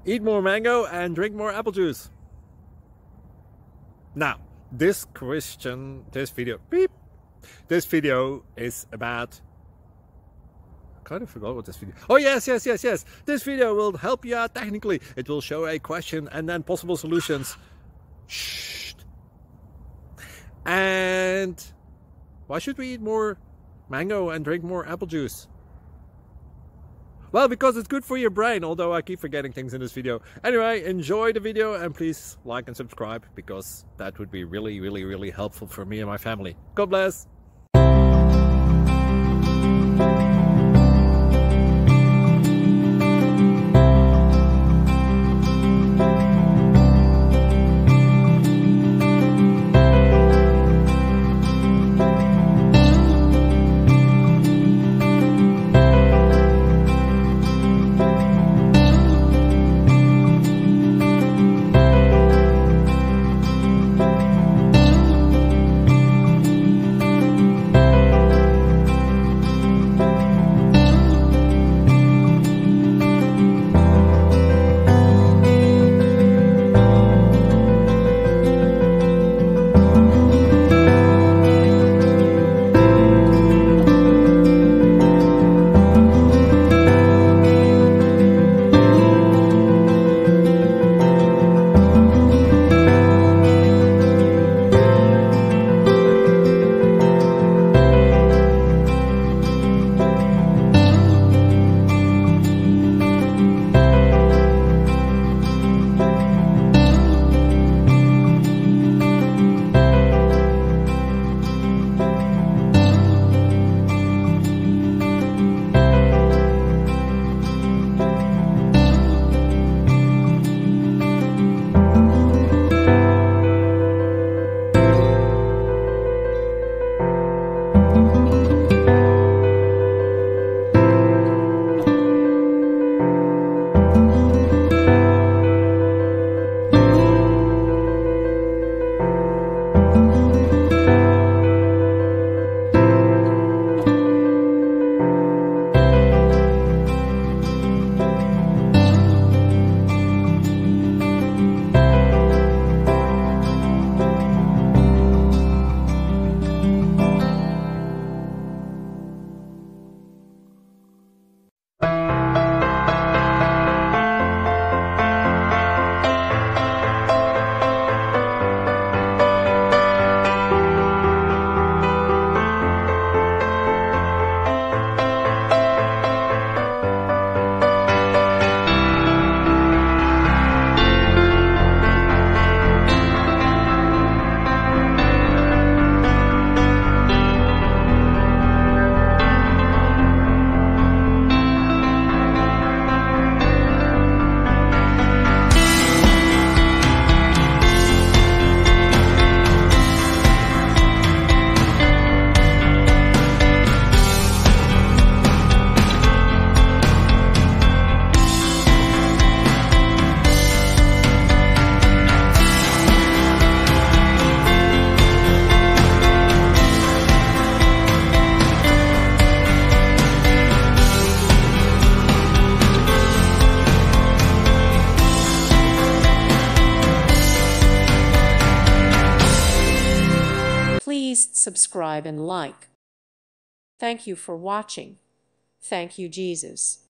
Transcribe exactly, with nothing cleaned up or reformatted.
Eat more mango and drink more apple juice. Now, this question, this video, beep, this video is about, I kind of forgot what this video, oh yes, yes, yes, yes, this video will help you out technically. It will show a question and then possible solutions. Shh. And why should we eat more mango and drink more apple juice? Well, because it's good for your brain, although I keep forgetting things in this video. Anyway, enjoy the video and please like and subscribe, because that would be really, really, really helpful for me and my family. God bless! Please subscribe and like. Thank you for watching. Thank you, Jesus.